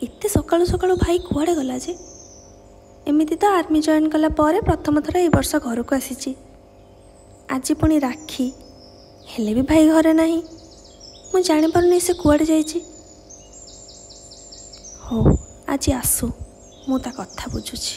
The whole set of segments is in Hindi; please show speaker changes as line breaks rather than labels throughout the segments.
एते सकाळु सकाळु भाई कुआडे गला जे? एमिति तो आर्मी जॉइन कला परे प्रथम थर ए वर्ष घर को आसी। आज पुणी राखी हेले भी भाई घरे नहीं। मु जानि पारुनी से कुआडे जाइछि। हो आज आसु मु ता कथा बुझुछि।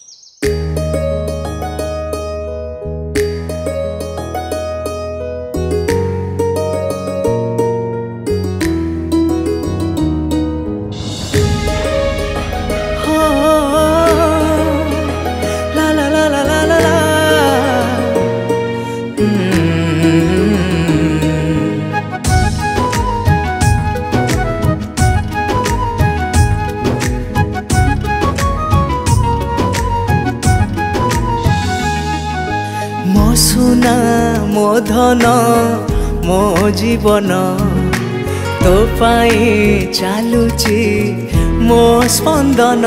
मो सुना मो धन मो जीवन तो पाई चालुची मो स्पंदन।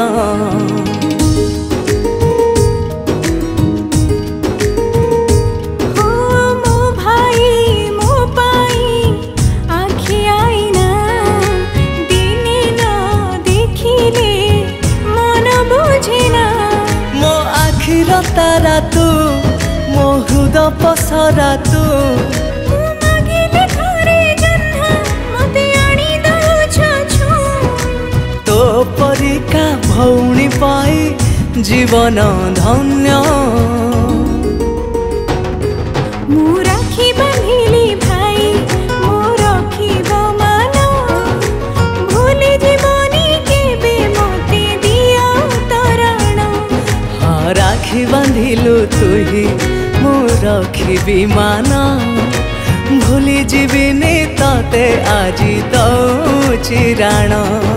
तारा तू मो हृद पसरा तू तो परिका भौणी पाई जीवन धन्य।
मु राखी बांधिली भाई मो रखिब मान भूली जीवनी केबे मते दिया तरण।
हाँ राखी बांधिलु तुही मु रखिबी मान भूली जीविनी तते आजी दौची राण।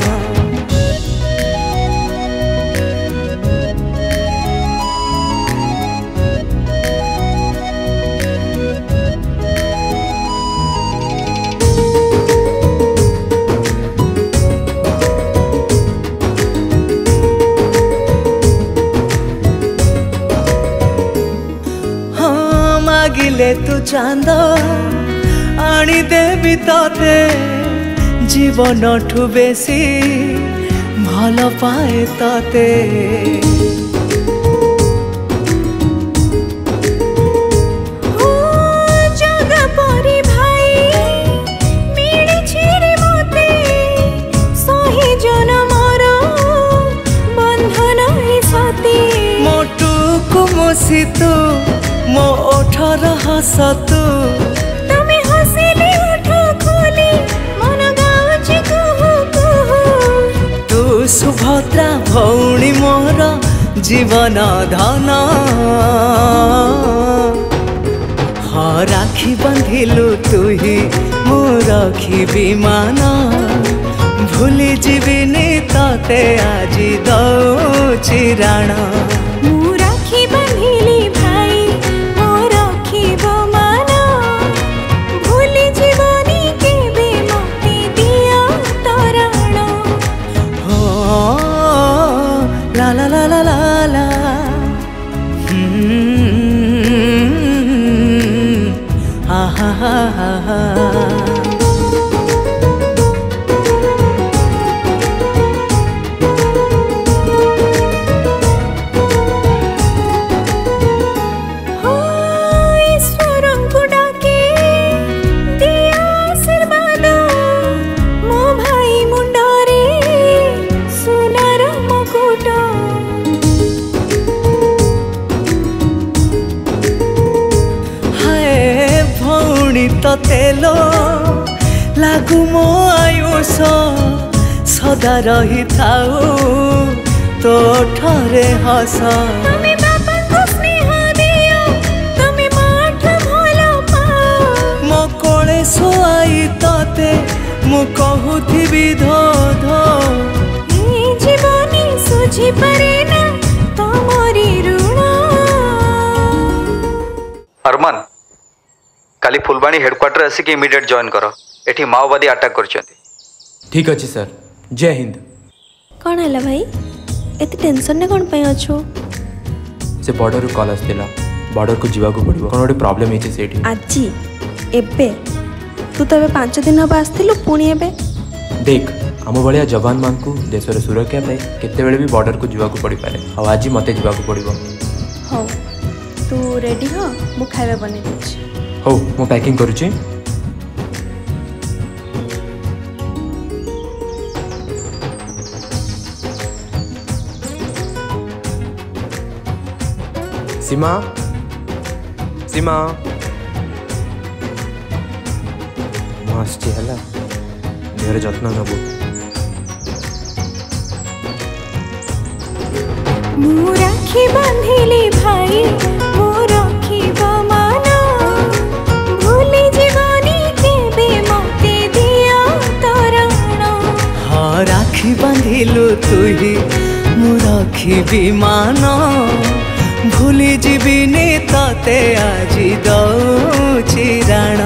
मागिले तू चांद आनी देवी तते जीवन ठु बेसी भल पाए तते। तू मो ओठर हसतु
तमे हसिले ओठ खोली मन गाउछि कुहु कुहु।
तू सुभद्रा भौणी मोर जीवन धन। हाँ राखी बांधिलु तुही मु रखिबी मान भूली जीविनी तते आजी दौची राण।
मु राखी बांधिली भाई मो रखिब मान भूली जीवनी केबे मते दिया तरण।
हो ला ला ला ला ला ला आहा हा हा हा। तेलो लागू मो आयुष सदा रही थाऊ तो ठरे हस।
तमे बापा को स्नेह दियो तमे माठ भलो पाओ
मो कोळे सोई तते मु कहूथिबी धो धो।
ए जीवनी सुझी परे ना तमरी ऋण।
अरमान काली फुलबाणी हेडक्वार्टर आसिक इमिडिएट जॉइन कर। एठी माओवादी अटैक करछंती।
ठीक अछि सर। जय हिंद।
कौन है भाई एते टेंशन ने कौन पे अछो?
से बॉर्डर रू कॉल आस्तिला बॉर्डर को जीवा को पड़िबो कोन ओडी प्रॉब्लम हेछि सेठी।
आजी एबे तू तबे 5 दिन हबा आस्तिलु पुणी एबे
देख आम भाया जवान मान को देशर सुरक्षा पाई केतेबेले भी बॉर्डर को जीवा पड़ पारे आज मते जीवा पड़ो।
हौ तू रेडी हो मु खाଇବା बनै देछि।
हौ मु पैकिंग करूची। सीमा सीमा है देहर जत्न नबू।
मु राखी बांधिली भाई मो रखिब मान भूली जीवनी केबे मते दिया तोरण।
हाँ राखी बांधिलु तुही मु रखिबी मान भूली जीविनी तते आजी दौची राण।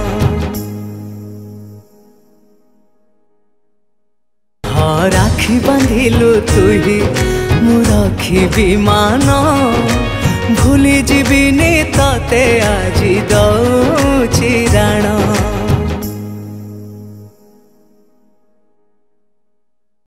हाँ राखी बांधिलु तुही मु रखिबी मान भूली जीविनी तते आजी